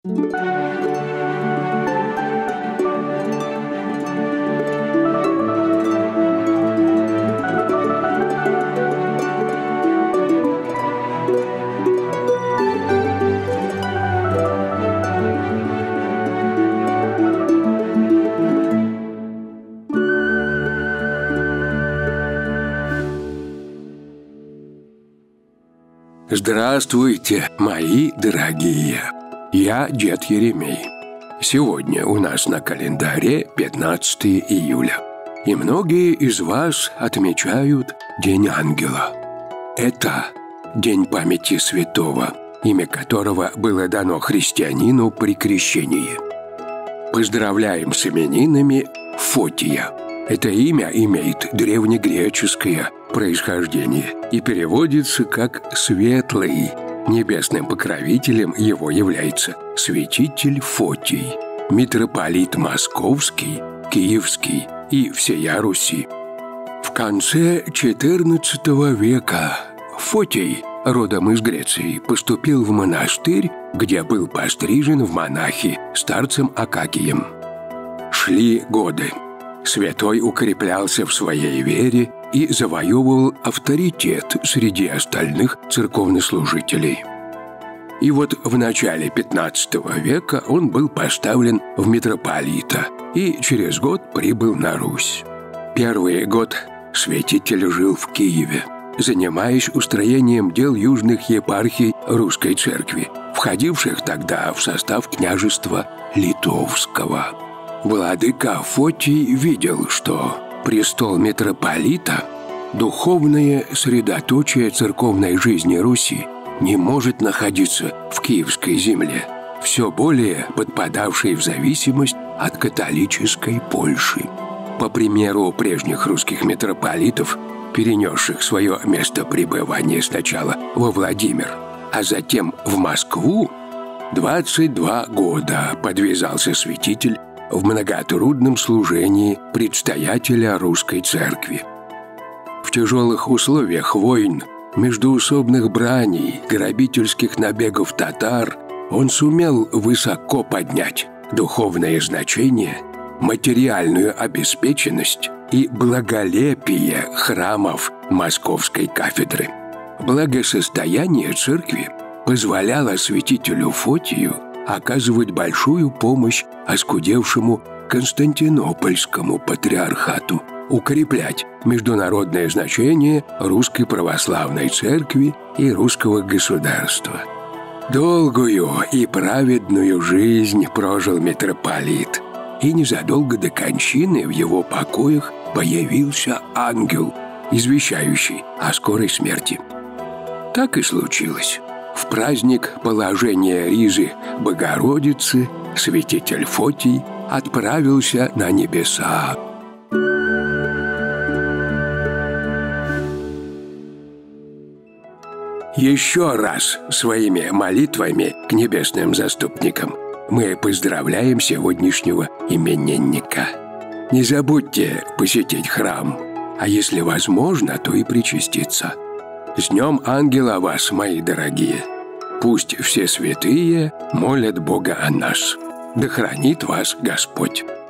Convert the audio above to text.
Здравствуйте, мои дорогие! Я дед Еремей. Сегодня у нас на календаре 15 июля. И многие из вас отмечают День ангела. Это день памяти святого, имя которого было дано христианину при крещении. Поздравляем с именинами Фотия. Это имя имеет древнегреческое происхождение и переводится как «светлый». Небесным покровителем его является святитель Фотий, митрополит Московский, Киевский и всея Руси. В конце XIV века Фотий, родом из Греции, поступил в монастырь, где был пострижен в монахи старцем Акакием. Шли годы. Святой укреплялся в своей вере и завоевывал авторитет среди остальных церковнослужителей. И вот в начале XV века он был поставлен в митрополита и через год прибыл на Русь. Первый год святитель жил в Киеве, занимаясь устроением дел южных епархий Русской Церкви, входивших тогда в состав княжества Литовского. Владыка Фотий видел, что престол митрополита, духовное средоточие церковной жизни Руси, не может находиться в Киевской земле, все более подпадавшей в зависимость от католической Польши. По примеру прежних русских митрополитов, перенесших свое место пребывания сначала во Владимир, а затем в Москву, 22 года подвязался святитель в многотрудном служении предстоятеля Русской Церкви. В тяжелых условиях войн, междоусобных браней, грабительских набегов татар он сумел высоко поднять духовное значение, материальную обеспеченность и благолепие храмов Московской кафедры. Благосостояние церкви позволяло святителю Фотию оказывать большую помощь оскудевшему Константинопольскому патриархату, укреплять международное значение Русской Православной Церкви и русского государства. Долгую и праведную жизнь прожил митрополит, и незадолго до кончины в его покоях появился ангел, извещающий о скорой смерти. Так и случилось. В праздник положения Ризы Богородицы святитель Фотий отправился на небеса. Еще раз своими молитвами к небесным заступникам мы поздравляем сегодняшнего именинника. Не забудьте посетить храм, а если возможно, то и причаститься. С Днем Ангела вас, мои дорогие! Пусть все святые молят Бога о нас. Да хранит вас Господь!